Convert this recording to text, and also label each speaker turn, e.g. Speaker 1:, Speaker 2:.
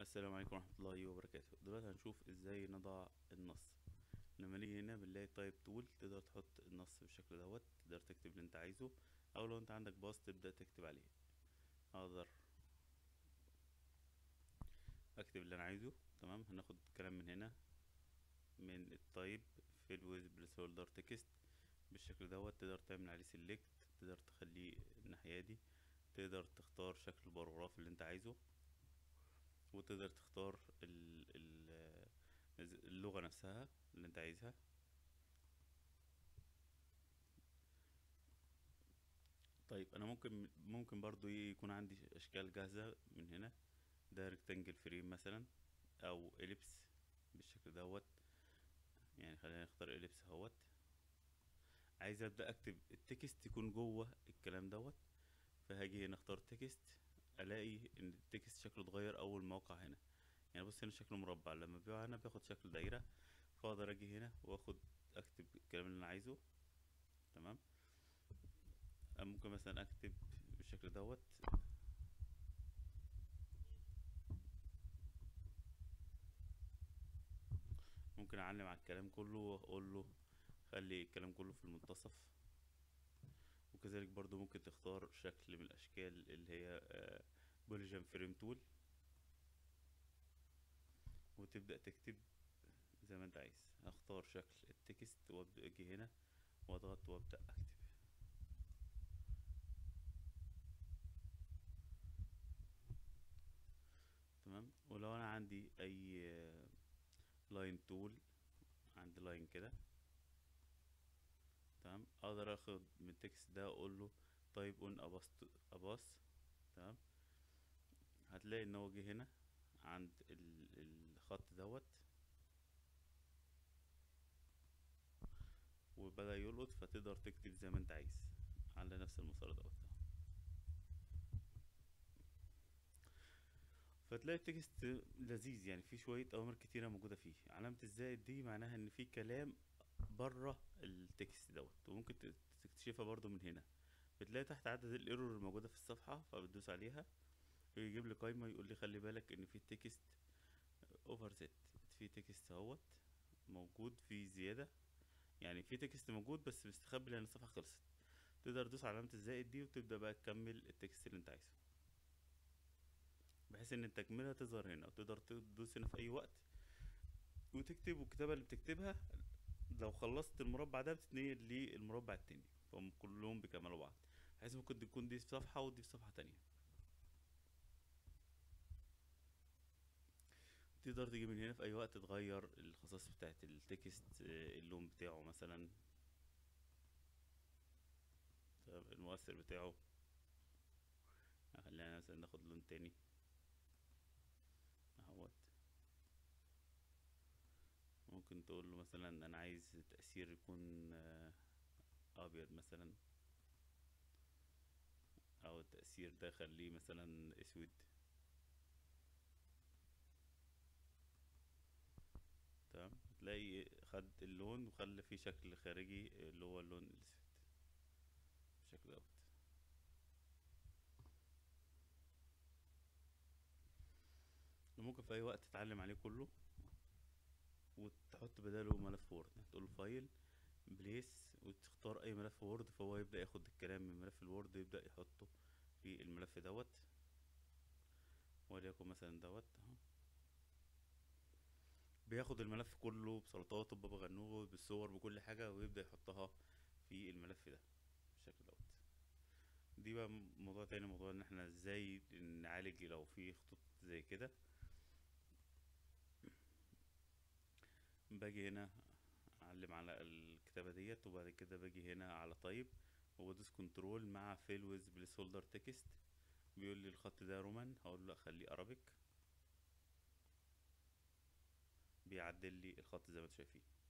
Speaker 1: السلام عليكم ورحمة الله وبركاته. دلوقتي هنشوف ازاي نضع النص. لما نيجي هنا بنلاقي تايب تول، تقدر تحط النص بالشكل دوت، تقدر تكتب اللي انت عايزه، او لو انت عندك باص تبدأ تكتب عليه. اقدر اكتب اللي انا عايزه. تمام، هناخد كلام من هنا من التايب في الويز بلس هولدر تكست بالشكل دوت. تقدر تعمل عليه سيلكت، تقدر تخليه الناحية دي، تقدر تختار شكل الباراجراف اللي انت عايزه، وتقدر تختار اللغة نفسها اللي انت عايزها. طيب انا ممكن برضو يكون عندي اشكال جاهزة من هنا. ده ريكتانجل فريم مثلا، او اليبس بالشكل دوت. يعني خلينا نختار اليبس اهوت. عايز ابدا اكتب التكست يكون جوه الكلام دوت، فهاجي هنا اختار تكست، الاقي ان التكست شكله اتغير اول ما وقع هنا. يعني بص هنا شكله مربع، لما بيقع هنا بياخد شكل دايرة. فاقدر اجي هنا واخد اكتب الكلام اللي انا عايزه. تمام. ممكن مثلا اكتب بالشكل دوت. ممكن اعلم على الكلام كله واقول له خلي الكلام كله في المنتصف. وكذلك برضو ممكن تختار شكل من الاشكال اللي هي بوليجن فريم تول، وتبدأ تكتب زي ما انت عايز. هختار شكل التكست وابدأ اجي هنا واضغط وابدأ اكتب. تمام. ولو انا عندي اي لاين تول، عندي لاين كده، تمام، اقدر اخد من التكست ده اقول له طيب اون اباس. تمام. هتلاقي ان هو جه هنا عند الخط دوت وبدأ يلقط، فتقدر تكتب زي ما انت عايز على نفس المسار دوت. فتلاقي التكست لذيذ، يعني فيه شوية أوامر كتيرة موجودة فيه. علامة الزائد دي معناها إن في كلام بره التكست دوت، وممكن تكتشفها برضو من هنا. بتلاقي تحت عدد الايرور الموجودة في الصفحة، فبتدوس عليها ويجيب لي قايمة يقول لي خلي بالك إن في تكست اوفر زد، في تكست اهوت موجود فيه زيادة. يعني في تكست موجود بس مستخبي لأن الصفحة خلصت. تقدر تدوس علامة الزائد دي وتبدأ بقى تكمل التكست اللي انت عايزه، بحيث ان التكملة تظهر هنا، وتقدر تدوس هنا في اي وقت وتكتب. والكتابة اللي بتكتبها لو خلصت المربع ده بتتنقل للمربع التاني، فهم كلهم بيكملوا بعض، بحيث ممكن تكون دي في صفحة ودي في صفحة تانية. تقدر تيجي من هنا في اي وقت تغير الخصائص بتاعت التكست، اللون بتاعه مثلا، المؤثر بتاعه. خلينا مثلا ناخد لون تاني اهوت. ممكن تقول له مثلا انا عايز التأثير يكون ابيض مثلا، او التأثير ده خليه مثلا اسود. تمام. تلاقي خد اللون وخلى فيه شكل خارجي اللي هو اللون الاسود بالشكل دوت. ممكن في اي وقت تتعلم عليه كله وتحط بداله ملف وورد. تقول له فايل بليس وتختار اي ملف وورد، فهو يبدأ ياخد الكلام من ملف الوورد يبدأ يحطه في الملف دوت. وليكن مثلا دوت اهو، بياخد الملف كله بسلطاته ببابا غنوج بالصور بكل حاجة ويبدأ يحطها في الملف ده بالشكل دوت. دي بقى موضوع تاني، موضوع ان احنا ازاي نعالج لو في خطوط زي كده. باجي هنا اعلم على الكتابة ديت، وبعد كده باجي هنا على طيب وبدوس كنترول مع فيل ويز بليس هولدر تكست. بيقول لي الخط ده رومان، هقول له لا خليه ارابيك، بيعدل لي الخط زي ما انتم شايفين.